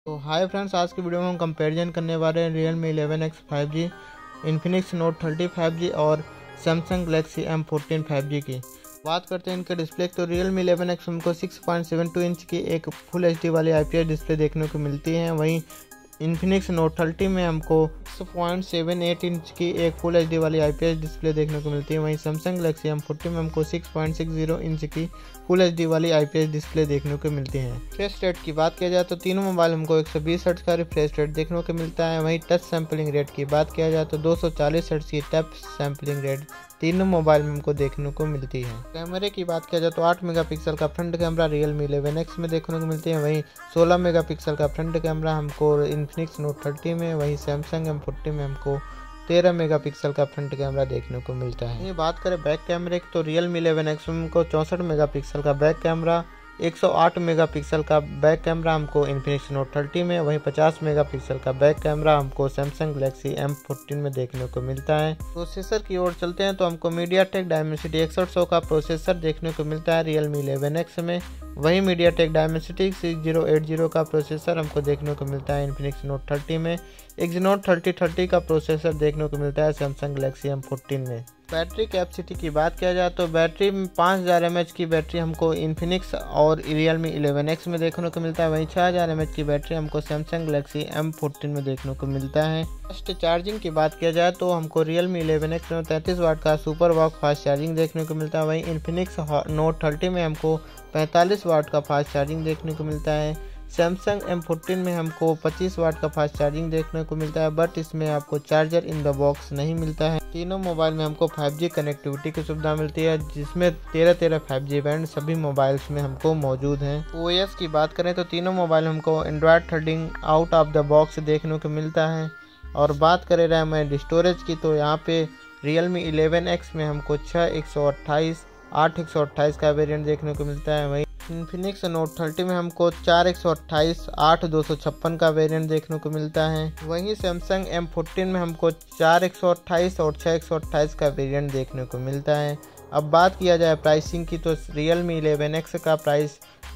तो hi friends, आज की वीडियो में हम कंपैरिजन करने वाले हैं Realme 11X 5G, Infinix Note 30 5G और Samsung Galaxy M14 5G की। बात करते हैं इनके डिस्प्ले तो Realme 11X हमको 6.72 इंच की एक फुल एचडी वाली IPS डिस्प्ले देखने को मिलती है। वहीं Infinix Note 30 में हमको 6.78 इंच की एक फुल एचडी वाली IPS डिस्प्ले देखने को मिलती है। वहीं Samsung Galaxy M14 में हमको 6.60 इंच की फुल एचडी वाली IPS डिस्प्ले देखने को मिलती है। रिफ्रेश रेट की बात किया जाए तो तीनों मोबाइल हमको 120 हर्ट्ज का रिफ्रेश रेट देखने को मिलता है। वहीं टच सैंपलिंग रेट की बात किया जाए तो 240 हर्ट्ज की टच सैंपलिंग रेट तीनों मोबाइल में हमको देखने को मिलती है। कैमरे की बात किया जाए तो 8 मेगापिक्सल का फ्रंट कैमरा Realme 11X में देखने को मिलती है। वहीं 16 मेगापिक्सल का फ्रंट कैमरा हमको Infinix Note 30 में, वहीं Samsung M14 में हमको 13 मेगापिक्सल का फ्रंट कैमरा देखने को मिलता है। ये बात करें बैक कैमरे की तो Realme 11X में हमको 64 मेगापिक्सल का बैक कैमरा, 108 मेगापिक्सल का बैक कैमरा हमको Infinix Note 30 में, वहीं 50 मेगापिक्सल का बैक कैमरा हमको Samsung Galaxy M14 में देखने को मिलता है। प्रोसेसर की ओर चलते हैं तो हमको MediaTek Dimensity 6100 का प्रोसेसर देखने को मिलता है Realme 11X में। वहीं MediaTek Dimensity 6080 का प्रोसेसर हमको देखने को मिलता है Infinix Note 30 में। Exynos 3030 का प्रोसेसर देखने को मिलता है Samsung Galaxy M14 में। बैटरी कैपेसिटी की बात किया जाए तो बैटरी 5000 mAh की बैटरी हमको Infinix और Realme 11X में देखने को मिलता है। वहीं 6000 mAh की बैटरी हमको Samsung Galaxy M14 में देखने को मिलता है। फास्ट चार्जिंग की बात किया जाए तो हमको Realme 11X में 33 वाट का सुपर वॉक फास्ट चार्जिंग देखने को मिलता है। वहीं Infinix Note 30 में हमको 45 वाट का फास्ट चार्जिंग देखने को मिलता है। Samsung M14 में हमको 25 वाट का फास्ट चार्जिंग देखने को मिलता है, बट इसमें आपको चार्जर इन द बॉक्स नहीं मिलता है। तीनों मोबाइल में हमको 5G कनेक्टिविटी की सुविधा मिलती है, जिसमें 13 5G बैंड सभी मोबाइल्स में हमको मौजूद हैं। OS की बात करें तो तीनों मोबाइल हमको Android 13 out of the box देखने को मिलता है। और बात करें रैम एंड स्टोरेज की तो यहाँ पे Realme 11X में हमको 6/128, 8/128 का वेरिएंट देखने को मिलता है। वहीं Infinix Note 30 में हमको 4/128, 8/256 का वेरिएंट देखने को मिलता है। वहीं Samsung M14 में हमको 4/128 और 6/128 का वेरिएंट देखने को मिलता है। अब बात किया जाए प्राइसिंग की तो Realme 11X का प्राइस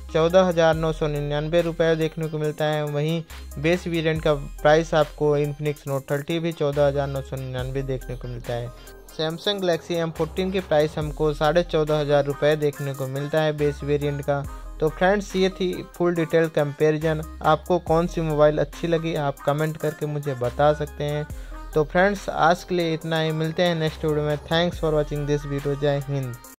14,999 रुपये देखने को मिलता है। वहीं बेस वेरिएंट का प्राइस आपको Infinix Note 30 भी 14,999 देखने को मिलता है। Samsung Galaxy M14 की प्राइस हमको 14,500 रुपये देखने को मिलता है बेस वेरिएंट का। तो फ्रेंड्स, ये थी फुल डिटेल कंपैरिजन। आपको कौन सी मोबाइल अच्छी लगी आप कमेंट करके मुझे बता सकते हैं। तो फ्रेंड्स, आज के लिए इतना ही, मिलते हैं नेक्स्ट वीडियो में। Thanks for watching this video. जय हिंद।